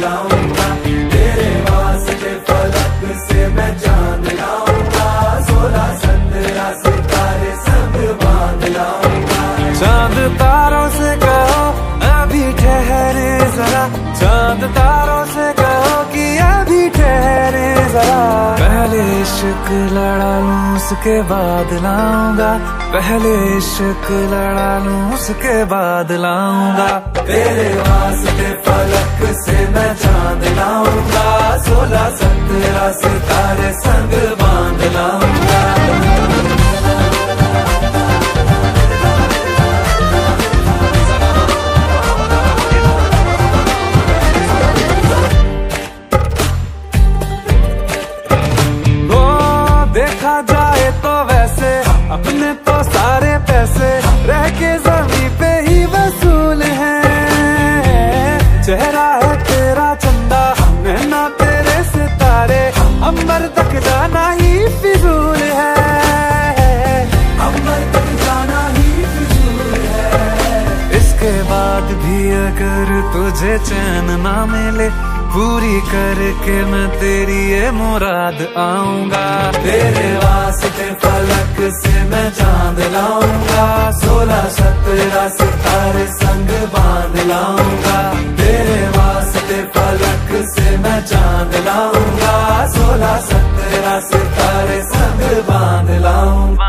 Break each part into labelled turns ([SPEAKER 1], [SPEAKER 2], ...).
[SPEAKER 1] लाऊंगा, तेरे वास्ते फलक से मैं चांद लाऊंगा, 16 17 सितारे संग बांध लाऊंगा।
[SPEAKER 2] चांद तारों से कहो अभी ठहरे जरा, चांद तारों से कहो कि अभी ठहरे जरा। पहले इश्क लड़ा लूं उसके बाद लाऊंगा, पहले इश्क लड़ा लूं उसके बाद लाऊंगा।
[SPEAKER 1] तेरे वास्ते फलक से मैं चांद लाऊंगा, 16 17 सितारे संग बांध लाऊंगा।
[SPEAKER 2] देखा जाए तो वैसे अपने तो सारे पैसे रह के जमीन पे ही वसूल हैं। चेहरा है तेरा चंदा, नैना तेरे सितारे, अंबर तक जाना ही फिजूल है,
[SPEAKER 1] अंबर तक जाना ही फिजूल है।
[SPEAKER 2] इसके बाद भी अगर तुझे चैन ना मिले, पूरी करके मैं तेरी ये मुराद आऊंगा।
[SPEAKER 1] तेरे वास्ते फलक से मैं चांद लाऊंगा, 16 17 सितारे संग बांध लाऊंगा। तेरे वास्ते फलक से मैं चांद लाऊंगा, 16 17 सितारे संग बांध लाऊंगा।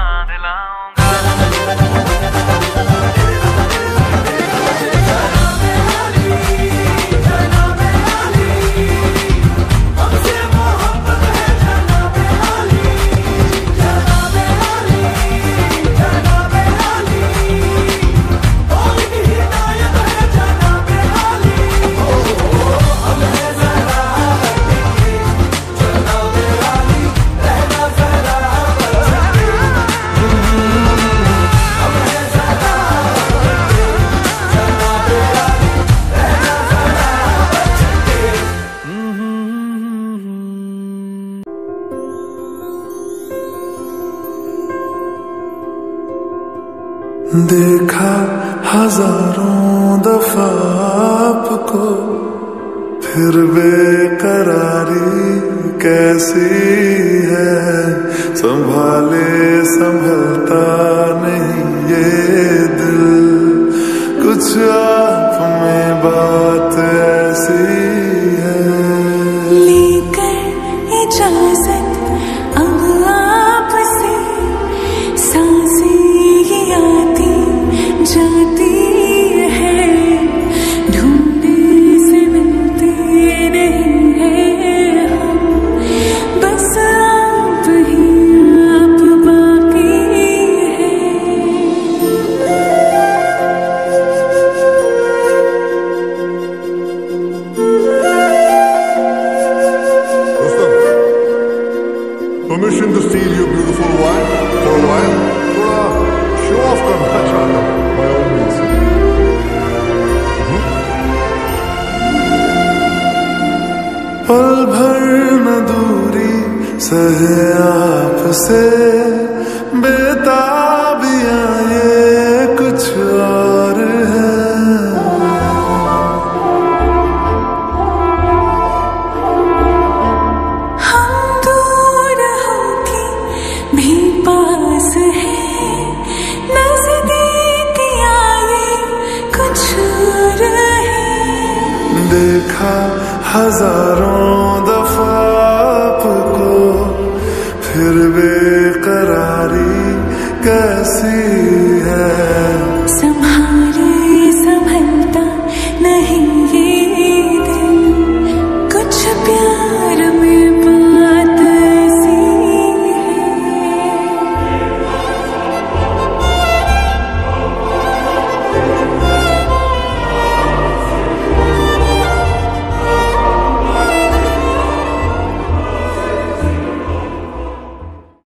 [SPEAKER 3] देखा हजारों दफा आपको, फिर बेकरारी कैसी है। संभाले संभलता नहीं ये दिल, कुछ आप में बात ऐसी है।
[SPEAKER 4] लेकर इजाजत अब आपसे, सांसें ये आती जाती है, ढूंढे से मिलते नहीं है हम, बस आप ही आप बाकी है।
[SPEAKER 5] Permission to steal your beautiful wife for a while? थोड़ा शो ऑफ करना चाहता हूँ, by all means.
[SPEAKER 3] पल भर न दूरी सहे आपसे, बेताबियां ये कुछ और है।
[SPEAKER 4] हम दूर होके भी पास है, नजदीकियां ये कुछ और है।
[SPEAKER 3] देखा हजारों दफा आपको, फिर बेकरारी कैसी है।